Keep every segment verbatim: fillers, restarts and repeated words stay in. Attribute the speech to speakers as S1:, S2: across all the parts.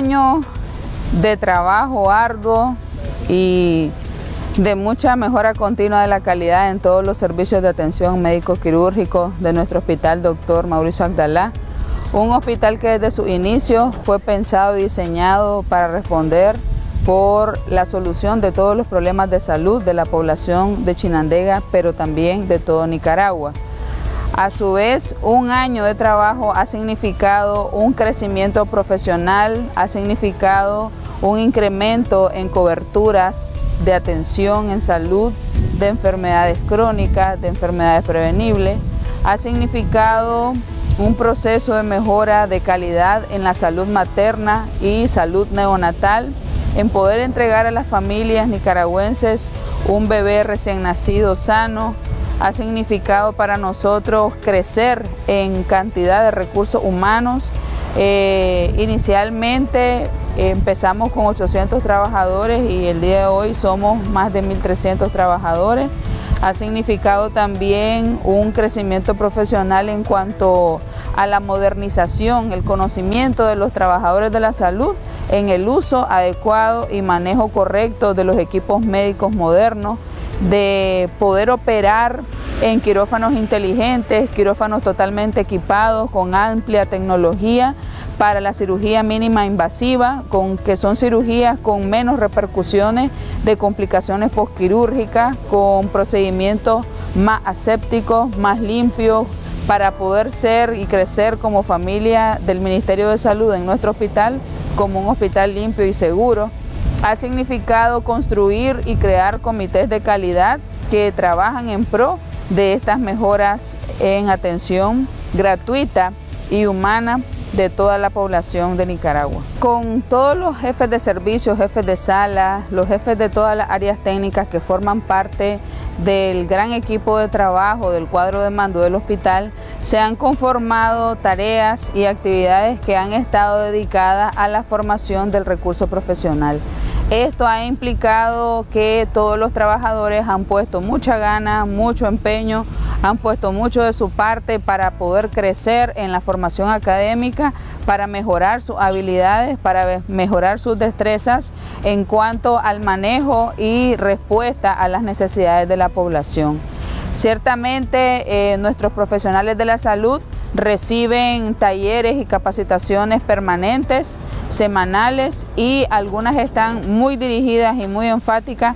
S1: año de trabajo arduo y de mucha mejora continua de la calidad en todos los servicios de atención médico-quirúrgico de nuestro hospital doctor Mauricio Abdalá, un hospital que desde su inicio fue pensado y diseñado para responder por la solución de todos los problemas de salud de la población de Chinandega, pero también de todo Nicaragua. A su vez, un año de trabajo ha significado un crecimiento profesional, ha significado un incremento en coberturas de atención en salud, de enfermedades crónicas, de enfermedades prevenibles, ha significado un proceso de mejora de calidad en la salud materna y salud neonatal, en poder entregar a las familias nicaragüenses un bebé recién nacido sano. Ha significado para nosotros crecer en cantidad de recursos humanos. Eh, inicialmente eh, empezamos con ochocientos trabajadores y el día de hoy somos más de mil trescientos trabajadores. Ha significado también un crecimiento profesional en cuanto a la modernización, el conocimiento de los trabajadores de la salud en el uso adecuado y manejo correcto de los equipos médicos modernos, de poder operar en quirófanos inteligentes, quirófanos totalmente equipados con amplia tecnología para la cirugía mínima invasiva, con, que son cirugías con menos repercusiones de complicaciones postquirúrgicas, con procedimientos más asépticos, más limpios, para poder ser y crecer como familia del Ministerio de Salud en nuestro hospital, como un hospital limpio y seguro. Ha significado construir y crear comités de calidad que trabajan en pro de estas mejoras en atención gratuita y humana de toda la población de Nicaragua. Con todos los jefes de servicios, jefes de sala, los jefes de todas las áreas técnicas que forman parte del gran equipo de trabajo del cuadro de mando del hospital, se han conformado tareas y actividades que han estado dedicadas a la formación del recurso profesional. Esto ha implicado que todos los trabajadores han puesto mucha gana, mucho empeño, han puesto mucho de su parte para poder crecer en la formación académica, para mejorar sus habilidades, para mejorar sus destrezas en cuanto al manejo y respuesta a las necesidades de la población. Ciertamente eh, nuestros profesionales de la salud reciben talleres y capacitaciones permanentes, semanales, y algunas están muy dirigidas y muy enfáticas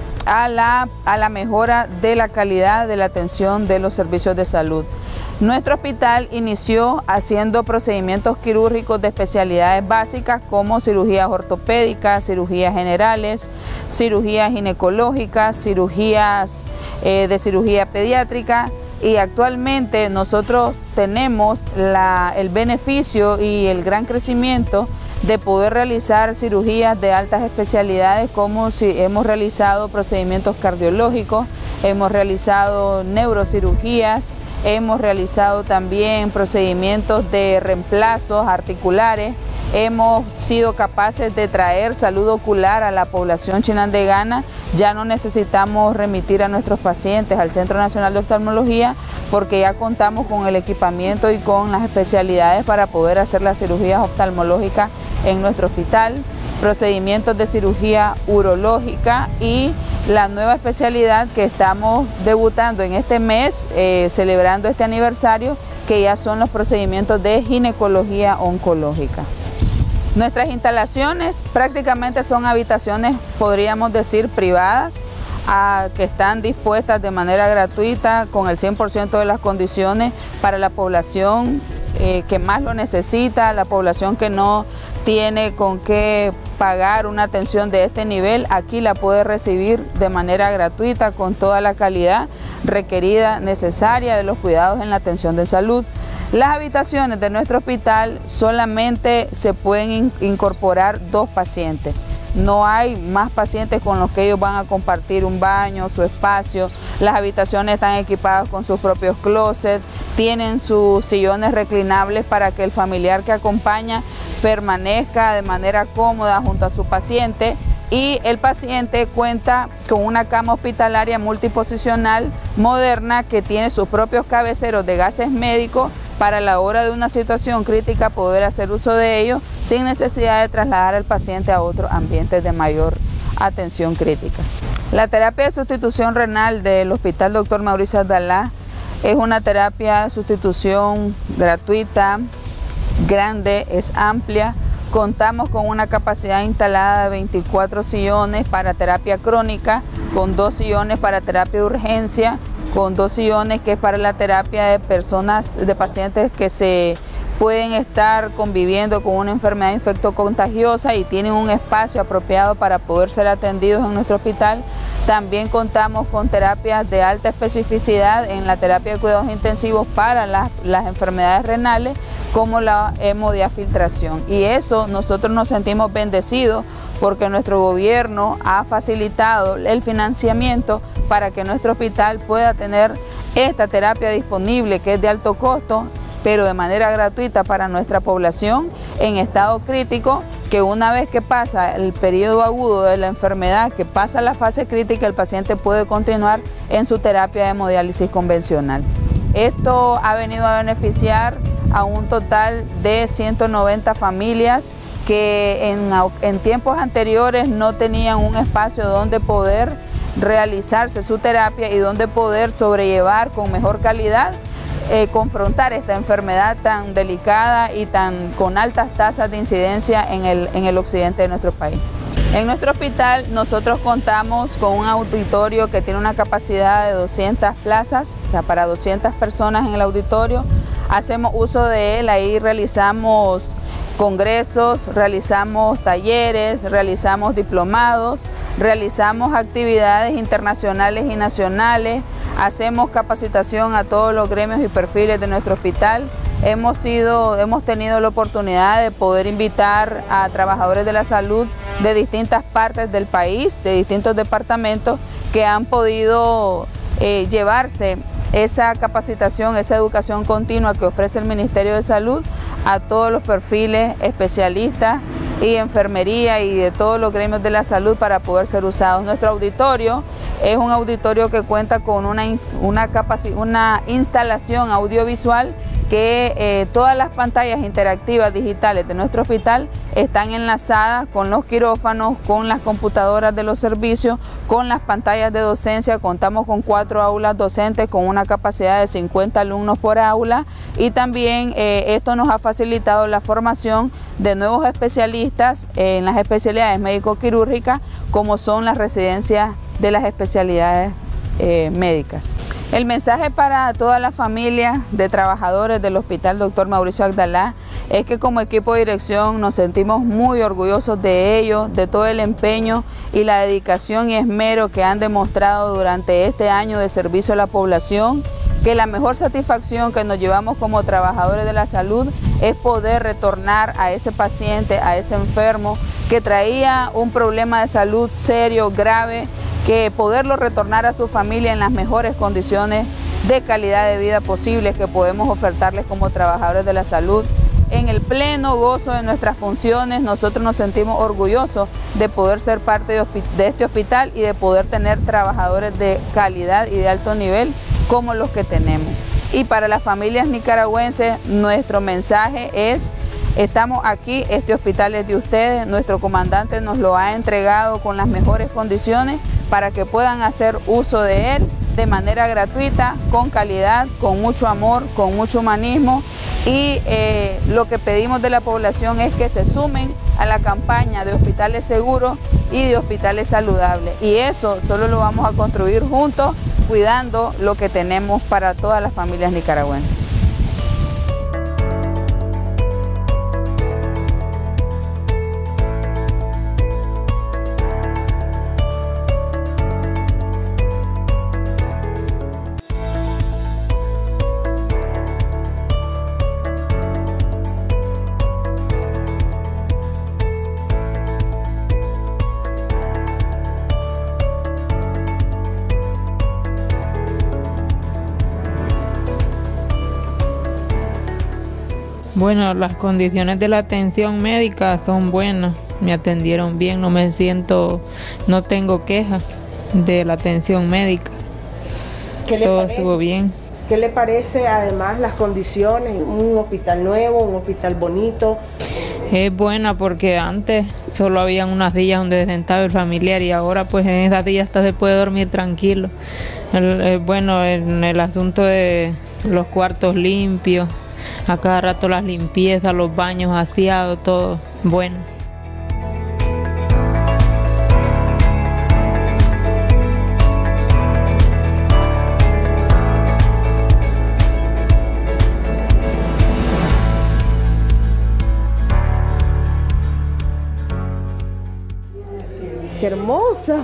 S1: a la, a la mejora de la calidad de la atención de los servicios de salud. Nuestro hospital inició haciendo procedimientos quirúrgicos de especialidades básicas como cirugías ortopédicas, cirugías generales, cirugías ginecológicas, cirugías eh, de cirugía pediátrica, y actualmente nosotros tenemos la, el beneficio y el gran crecimiento de poder realizar cirugías de altas especialidades, como si hemos realizado procedimientos cardiológicos, hemos realizado neurocirugías, hemos realizado también procedimientos de reemplazos articulares, hemos sido capaces de traer salud ocular a la población chinandegana. Ya no necesitamos remitir a nuestros pacientes al Centro Nacional de Oftalmología, porque ya contamos con el equipamiento y con las especialidades para poder hacer las cirugías oftalmológicas en nuestro hospital, procedimientos de cirugía urológica y la nueva especialidad que estamos debutando en este mes, eh, celebrando este aniversario, que ya son los procedimientos de ginecología oncológica. Nuestras instalaciones prácticamente son habitaciones, podríamos decir, privadas, a, que están dispuestas de manera gratuita con el cien por ciento de las condiciones para la población eh, que más lo necesita, la población que no tiene con qué pagar una atención de este nivel. Aquí la puede recibir de manera gratuita con toda la calidad requerida, necesaria de los cuidados en la atención de salud. Las habitaciones de nuestro hospital solamente se pueden in- incorporar dos pacientes. No hay más pacientes con los que ellos van a compartir un baño, su espacio. Las habitaciones están equipadas con sus propios closets, tienen sus sillones reclinables para que el familiar que acompaña permanezca de manera cómoda junto a su paciente, y el paciente cuenta con una cama hospitalaria multiposicional moderna que tiene sus propios cabeceros de gases médicos para la hora de una situación crítica poder hacer uso de ellos sin necesidad de trasladar al paciente a otros ambientes de mayor atención crítica. La terapia de sustitución renal del Hospital Doctor Mauricio Abdalá es una terapia de sustitución gratuita, grande, es amplia. Contamos con una capacidad instalada de veinticuatro sillones para terapia crónica, con dos sillones para terapia de urgencia, con dos sillones que es para la terapia de personas, de pacientes que se pueden estar conviviendo con una enfermedad infectocontagiosa y tienen un espacio apropiado para poder ser atendidos en nuestro hospital. También contamos con terapias de alta especificidad en la terapia de cuidados intensivos para las, las enfermedades renales, como la hemodiafiltración. Y eso nosotros nos sentimos bendecidos porque nuestro gobierno ha facilitado el financiamiento para que nuestro hospital pueda tener esta terapia disponible, que es de alto costo, pero de manera gratuita para nuestra población en estado crítico, que una vez que pasa el periodo agudo de la enfermedad, que pasa la fase crítica, el paciente puede continuar en su terapia de hemodiálisis convencional. Esto ha venido a beneficiar a un total de ciento noventa familias que en, en tiempos anteriores no tenían un espacio donde poder realizarse su terapia y donde poder sobrellevar con mejor calidad Eh, confrontar esta enfermedad tan delicada y tan con altas tasas de incidencia en el, en el occidente de nuestro país. En nuestro hospital nosotros contamos con un auditorio que tiene una capacidad de doscientas plazas, o sea, para doscientas personas en el auditorio. Hacemos uso de él, ahí realizamos congresos, realizamos talleres, realizamos diplomados, realizamos actividades internacionales y nacionales, hacemos capacitación a todos los gremios y perfiles de nuestro hospital. Hemos, sido, hemos tenido la oportunidad de poder invitar a trabajadores de la salud de distintas partes del país, de distintos departamentos, que han podido eh, llevarse esa capacitación, esa educación continua que ofrece el Ministerio de Salud a todos los perfiles especialistas y enfermería y de todos los gremios de la salud para poder ser usados. Nuestro auditorio es un auditorio que cuenta con una, una, una instalación audiovisual que eh, todas las pantallas interactivas digitales de nuestro hospital están enlazadas con los quirófanos, con las computadoras de los servicios, con las pantallas de docencia. Contamos con cuatro aulas docentes con una capacidad de cincuenta alumnos por aula y también eh, esto nos ha facilitado la formación de nuevos especialistas en las especialidades médico-quirúrgicas, como son las residencias de las especialidades eh, médicas. El mensaje para toda la familia de trabajadores del Hospital Doctor Mauricio Abdalá es que como equipo de dirección nos sentimos muy orgullosos de ellos, de todo el empeño y la dedicación y esmero que han demostrado durante este año de servicio a la población, que la mejor satisfacción que nos llevamos como trabajadores de la salud es poder retornar a ese paciente, a ese enfermo que traía un problema de salud serio, grave, que poderlo retornar a su familia en las mejores condiciones de calidad de vida posibles que podemos ofertarles como trabajadores de la salud. En el pleno gozo de nuestras funciones, nosotros nos sentimos orgullosos de poder ser parte de, de este hospital y de poder tener trabajadores de calidad y de alto nivel como los que tenemos. Y para las familias nicaragüenses, nuestro mensaje es: estamos aquí, este hospital es de ustedes, nuestro comandante nos lo ha entregado con las mejores condiciones para que puedan hacer uso de él de manera gratuita, con calidad, con mucho amor, con mucho humanismo, y eh, lo que pedimos de la población es que se sumen a la campaña de hospitales seguros y de hospitales saludables, y eso solo lo vamos a construir juntos, cuidando lo que tenemos para todas las familias nicaragüenses.
S2: Bueno, las condiciones de la atención médica son buenas, me atendieron bien, no me siento, no tengo quejas de la atención médica,
S3: ¿Qué le
S2: todo
S3: parece?
S2: estuvo bien.
S3: ¿Qué le parece además las condiciones? Un hospital nuevo, un hospital bonito.
S2: Es buena porque antes solo habían unas sillas donde sentaba el familiar y ahora pues en esas sillas hasta se puede dormir tranquilo. El, el, bueno, en el asunto de los cuartos limpios, a cada rato las limpiezas, los baños aseados, todo bueno.
S3: ¡Qué hermosa!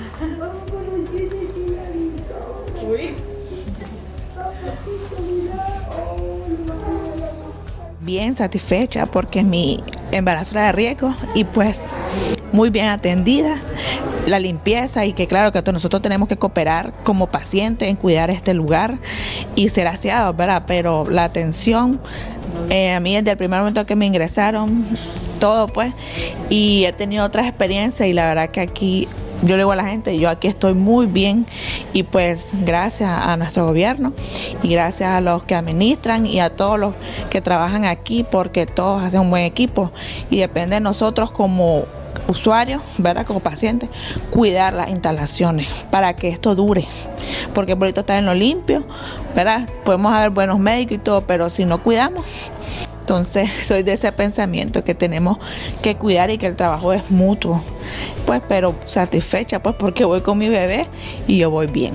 S4: Bien satisfecha porque mi embarazo era de riesgo y pues muy bien atendida, la limpieza y que claro que nosotros tenemos que cooperar como pacientes en cuidar este lugar y ser aseados, ¿verdad? Pero la atención, eh, a mí desde el primer momento que me ingresaron, todo pues, y he tenido otras experiencias y la verdad que aquí yo le digo a la gente, yo aquí estoy muy bien y pues gracias a nuestro gobierno y gracias a los que administran y a todos los que trabajan aquí porque todos hacen un buen equipo y depende de nosotros como usuarios, ¿verdad? Como pacientes, cuidar las instalaciones para que esto dure, porque por ahorita está en lo limpio, ¿verdad? Podemos haber buenos médicos y todo, pero si no cuidamos, entonces soy de ese pensamiento que tenemos que cuidar y que el trabajo es mutuo, pues pero satisfecha pues porque voy con mi bebé y yo voy bien.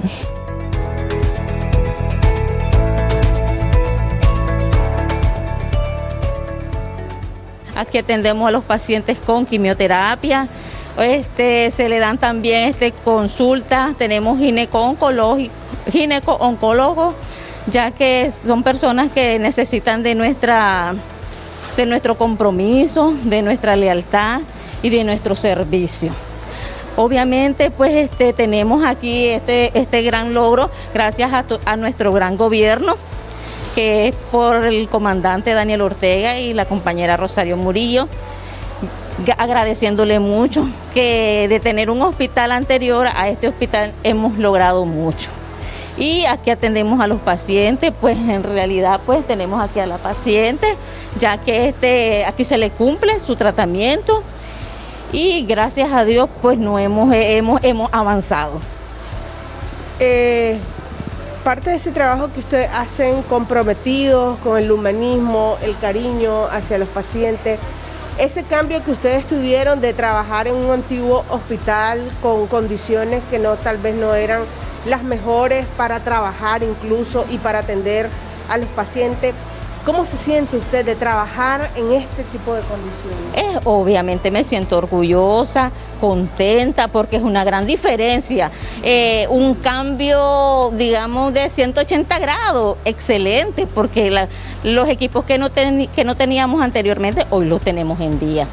S5: Aquí atendemos a los pacientes con quimioterapia, este, se le dan también este, consultas, tenemos gineco-oncólogos, gineco-oncólogos, ya que son personas que necesitan de, nuestra, de nuestro compromiso, de nuestra lealtad y de nuestro servicio. Obviamente pues este, tenemos aquí este, este gran logro gracias a, a nuestro gran gobierno, que es por el comandante Daniel Ortega y la compañera Rosario Murillo, agradeciéndole mucho que de tener un hospital anterior a este hospital hemos logrado mucho. Y aquí atendemos a los pacientes, pues en realidad pues tenemos aquí a la paciente, ya que este, aquí se le cumple su tratamiento y gracias a Dios pues no hemos, hemos, hemos avanzado.
S3: Eh... Parte de ese trabajo que ustedes hacen comprometidos con el humanismo, el cariño hacia los pacientes, ese cambio que ustedes tuvieron de trabajar en un antiguo hospital con condiciones que no tal vez no eran las mejores para trabajar incluso y para atender a los pacientes, ¿cómo se siente usted de trabajar en este tipo de condiciones?
S5: Eh, obviamente me siento orgullosa, contenta, porque es una gran diferencia. Eh, un cambio, digamos, de ciento ochenta grados, excelente, porque la, los equipos que no, ten, que no teníamos anteriormente, hoy los tenemos en día.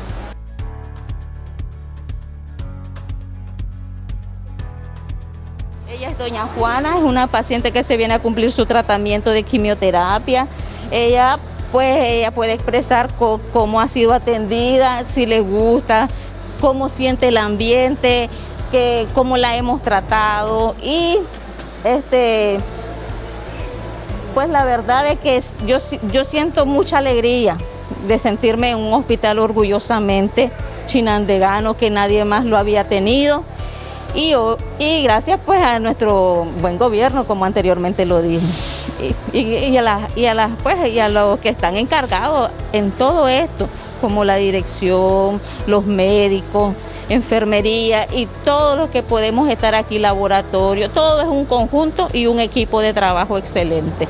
S5: Ella es doña Juana, es una paciente que se viene a cumplir su tratamiento de quimioterapia. Ella, pues, ella puede expresar co cómo ha sido atendida, si le gusta, cómo siente el ambiente, que, cómo la hemos tratado y, este, pues la verdad es que yo, yo siento mucha alegría de sentirme en un hospital orgullosamente chinandegano, que nadie más lo había tenido. Y, y gracias pues a nuestro buen gobierno, como anteriormente lo dije, y, y, y, a, la, y, a, la, pues, y a los que están encargados en todo esto, como la dirección, los médicos, enfermería y todos los que podemos estar aquí, laboratorio, todo es un conjunto y un equipo de trabajo excelente.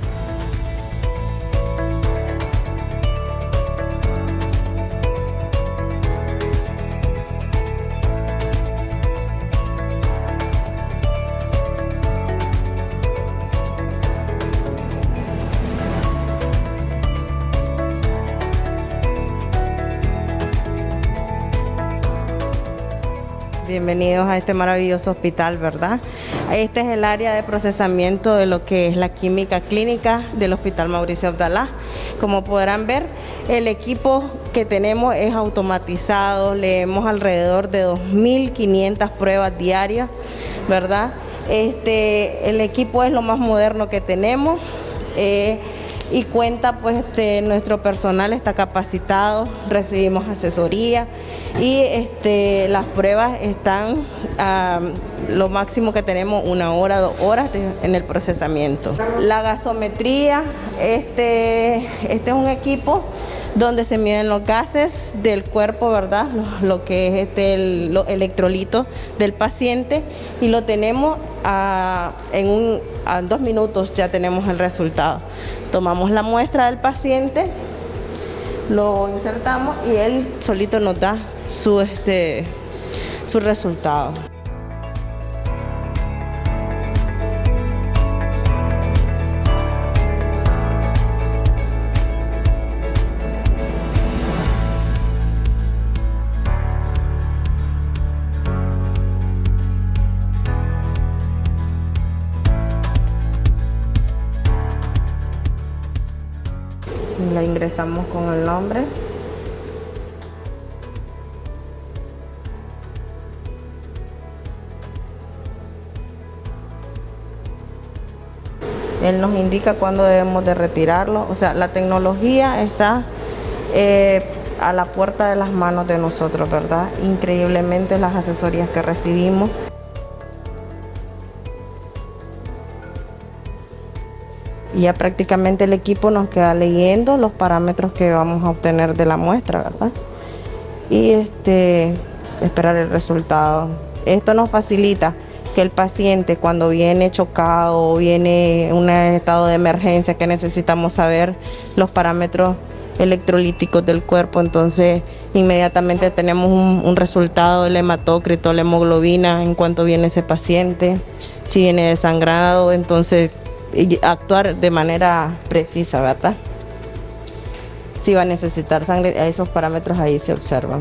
S6: Bienvenidos a este maravilloso hospital, ¿verdad? Este es el área de procesamiento de lo que es la química clínica del Hospital Mauricio Abdalá. Como podrán ver, el equipo que tenemos es automatizado, leemos alrededor de dos mil quinientas pruebas diarias, ¿verdad? Este, el equipo es lo más moderno que tenemos. Eh, y cuenta, pues este, nuestro personal está capacitado, recibimos asesoría y este, las pruebas están a lo máximo que tenemos, una hora, dos horas de, en el procesamiento. La gasometría, este, este es un equipo donde se miden los gases del cuerpo, ¿verdad? Lo, lo que es este, el lo, electrolito del paciente, y lo tenemos a, en un, a dos minutos ya tenemos el resultado. Tomamos la muestra del paciente, lo insertamos y él solito nos da su, este, su resultado. La ingresamos con el nombre. Él nos indica cuándo debemos de retirarlo. O sea, la tecnología está eh, a la puerta de las manos de nosotros, ¿verdad? Increíblemente las asesorías que recibimos. Y ya prácticamente el equipo nos queda leyendo los parámetros que vamos a obtener de la muestra, ¿verdad? Y este, esperar el resultado. Esto nos facilita que el paciente, cuando viene chocado o viene en un estado de emergencia que necesitamos saber los parámetros electrolíticos del cuerpo, entonces inmediatamente tenemos un, un resultado del hematócrito, la hemoglobina, en cuanto viene ese paciente, si viene desangrado, entonces y actuar de manera precisa, ¿verdad? Si va a necesitar sangre, esos parámetros ahí se observan.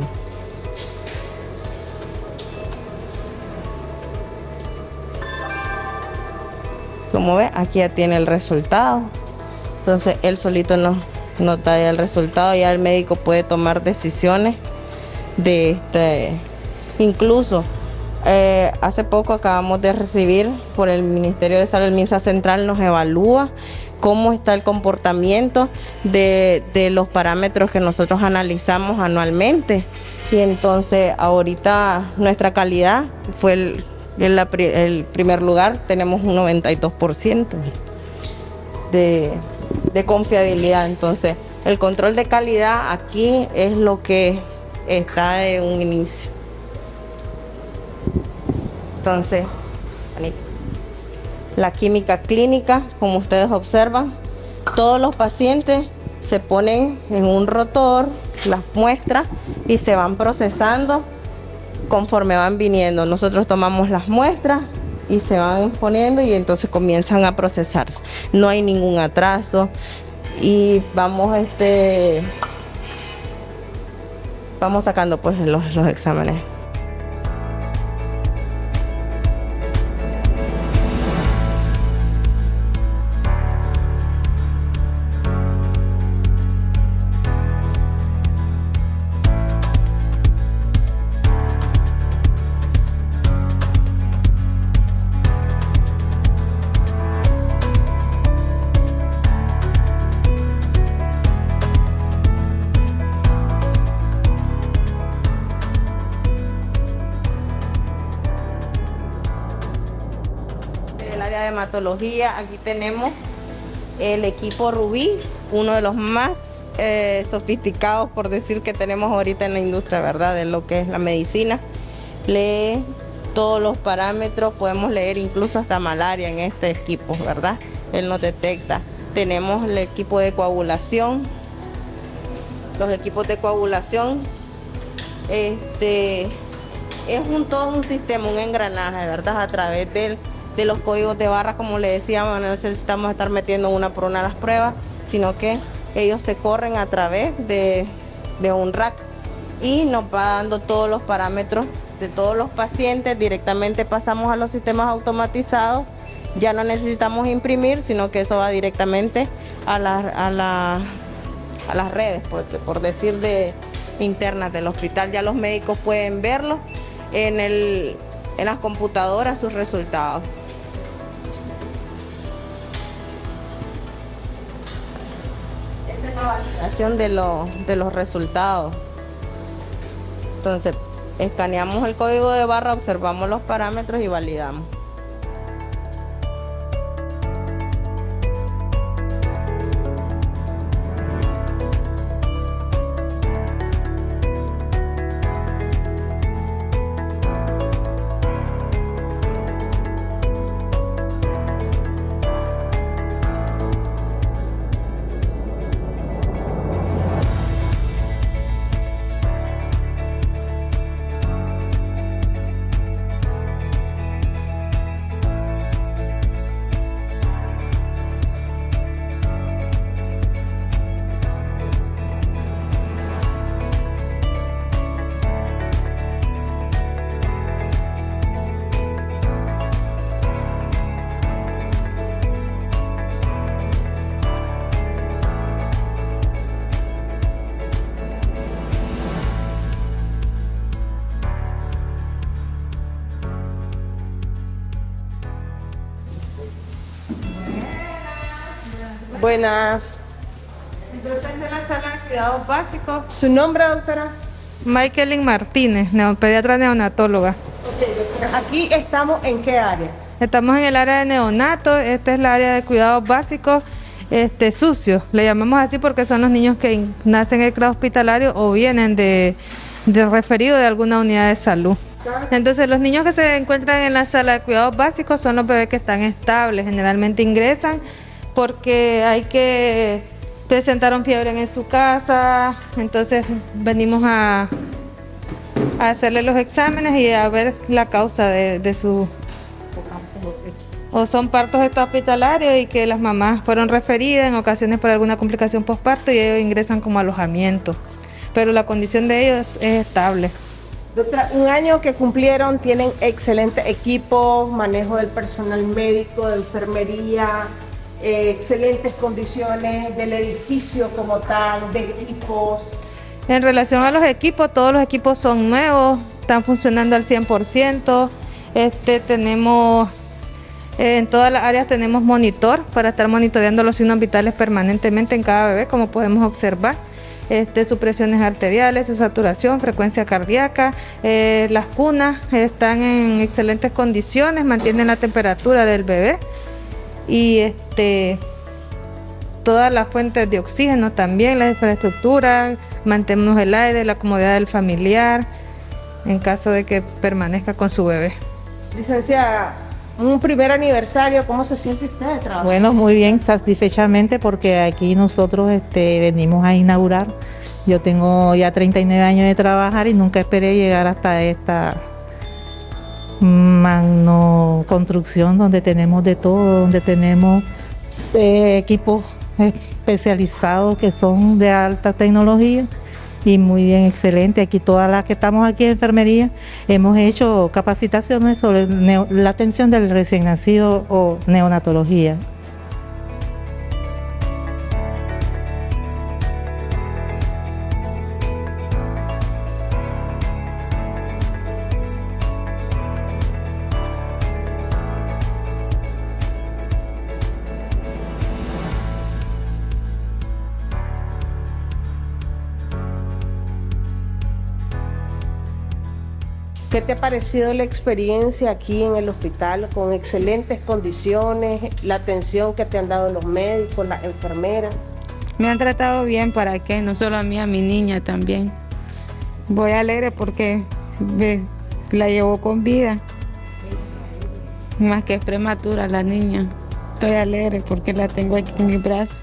S6: Como ve, aquí ya tiene el resultado. Entonces él solito nos, nos da el resultado, ya el médico puede tomar decisiones de este, incluso Eh, hace poco acabamos de recibir por el Ministerio de Salud, el MINSA Central nos evalúa cómo está el comportamiento de, de los parámetros que nosotros analizamos anualmente. Y entonces ahorita nuestra calidad fue el, el, el primer lugar, tenemos un noventa y dos por ciento de, de confiabilidad. Entonces el control de calidad aquí es lo que está de un inicio. Entonces, la química clínica, como ustedes observan, todos los pacientes se ponen en un rotor, las muestras, y se van procesando conforme van viniendo. Nosotros tomamos las muestras y se van poniendo y entonces comienzan a procesarse. No hay ningún atraso y vamos, este, vamos sacando pues los, los exámenes. El área de hematología, aquí tenemos el equipo Rubí, uno de los más eh, sofisticados, por decir, que tenemos ahorita en la industria, ¿verdad? De lo que es la medicina. Lee todos los parámetros, podemos leer incluso hasta malaria en este equipo, ¿verdad? Él nos detecta. Tenemos el equipo de coagulación, los equipos de coagulación, este, es un, todo un sistema, un engranaje, ¿verdad? A través del de los códigos de barra, como le decíamos, no necesitamos estar metiendo una por una las pruebas, sino que ellos se corren a través de, de un rack y nos va dando todos los parámetros de todos los pacientes. Directamente pasamos a los sistemas automatizados, ya no necesitamos imprimir, sino que eso va directamente a, la, a, la, a las redes, por, por decir, de internas del hospital. Ya los médicos pueden verlo en, el, en las computadoras, sus resultados. validación de, lo, de los resultados. Entonces, escaneamos el código de barra, observamos los parámetros y validamos.
S3: Buenas.
S7: Entonces, de la sala de cuidados básicos.
S3: ¿Su nombre, doctora?
S7: Michaelin Martínez, neo, pediatra neonatóloga.
S3: Ok, doctora. Aquí estamos en qué área?
S7: Estamos en el área de neonato, esta es la área de cuidados básicos este, sucios, le llamamos así porque son los niños que nacen en el grado hospitalario o vienen de, de referido de alguna unidad de salud. Entonces los niños que se encuentran en la sala de cuidados básicos son los bebés que están estables, generalmente ingresan porque hay que presentaron fiebre en su casa, entonces venimos a, a hacerle los exámenes y a ver la causa de, de su... O son partos hospitalarios y que las mamás fueron referidas en ocasiones por alguna complicación postparto y ellos ingresan como alojamiento, pero la condición de ellos es estable.
S3: Doctora, un año que cumplieron, tienen excelente equipo, manejo del personal médico, de enfermería, eh, excelentes condiciones del edificio como tal, de equipos.
S7: En relación a los equipos, todos los equipos son nuevos, están funcionando al cien por ciento. Este, tenemos, eh, en todas las áreas tenemos monitor para estar monitoreando los signos vitales permanentemente en cada bebé, como podemos observar. Este, sus presiones arteriales, su saturación, frecuencia cardíaca, eh, las cunas están en excelentes condiciones, mantienen la temperatura del bebé y este, todas las fuentes de oxígeno también, la infraestructura, mantenemos el aire, la comodidad del familiar en caso de que permanezca con su bebé.
S3: Licenciada, un primer aniversario, ¿cómo se siente usted de trabajo?
S8: Bueno, muy bien, satisfechamente porque aquí nosotros este, venimos a inaugurar. Yo tengo ya treinta y nueve años de trabajar y nunca esperé llegar hasta esta magno construcción donde tenemos de todo, donde tenemos eh, equipos especializados que son de alta tecnología. Y muy bien, excelente. Aquí todas las que estamos aquí en enfermería hemos hecho capacitaciones sobre neo, la atención del recién nacido o neonatología.
S3: ¿Qué te ha parecido la experiencia aquí en el hospital con excelentes condiciones, la atención que te han dado los médicos, las enfermeras?
S9: Me han tratado bien, ¿para qué? No solo a mí, a mi niña también. Voy alegre porque ves, la llevo con vida, más que es prematura la niña. Estoy alegre porque la tengo aquí en mi brazo.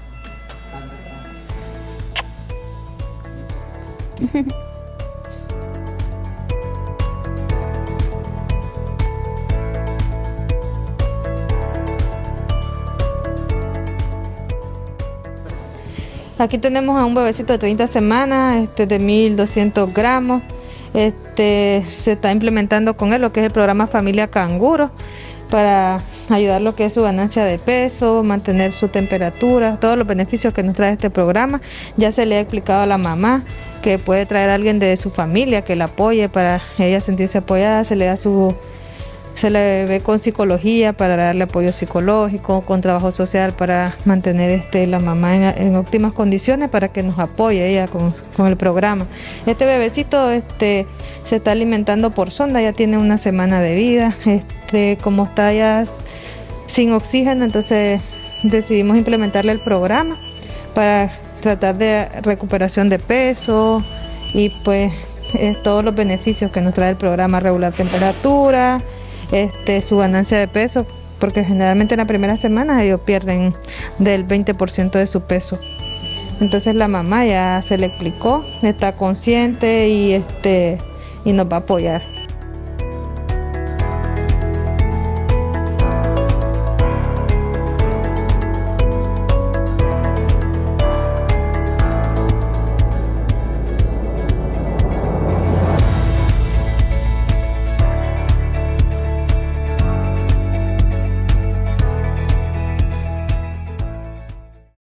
S7: Aquí tenemos a un bebecito de treinta semanas, este, de mil doscientos gramos. Este, se está implementando con él lo que es el programa Familia Canguro para ayudar lo que es su ganancia de peso, mantener su temperatura, todos los beneficios que nos trae este programa. Ya se le ha explicado a la mamá que puede traer a alguien de su familia que la apoye para ella sentirse apoyada, se le da su, se le ve con psicología para darle apoyo psicológico, con trabajo social para mantener este, la mamá en, en óptimas condiciones para que nos apoye ella con, con el programa. Este bebecito este, se está alimentando por sonda, ya tiene una semana de vida, este, como está ya sin oxígeno, entonces decidimos implementarle el programa para tratar de recuperación de peso y pues eh, todos los beneficios que nos trae el programa, regular temperatura, este, su ganancia de peso, porque generalmente en la primera semana ellos pierden del veinte por ciento de su peso. Entonces la mamá ya se le explicó, está consciente y, este, y nos va a apoyar.